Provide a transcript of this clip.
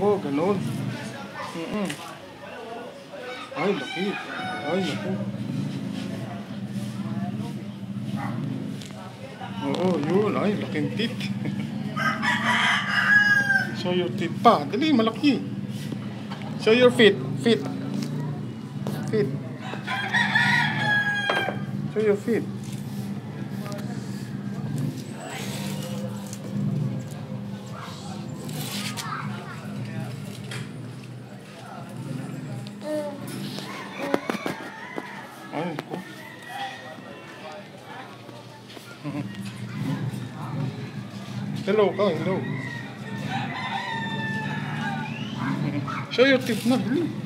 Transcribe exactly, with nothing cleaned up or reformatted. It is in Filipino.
Oo, ganun. Mm-mm. Ay, laki. Ay, naku. Oo, yun. Ay, laking teeth. Show your teeth pa. Dali, malaki. Show your feet. Feet. Feet. Show your feet. Ay, naku. Hello ka, hello. Show your teeth na, dali.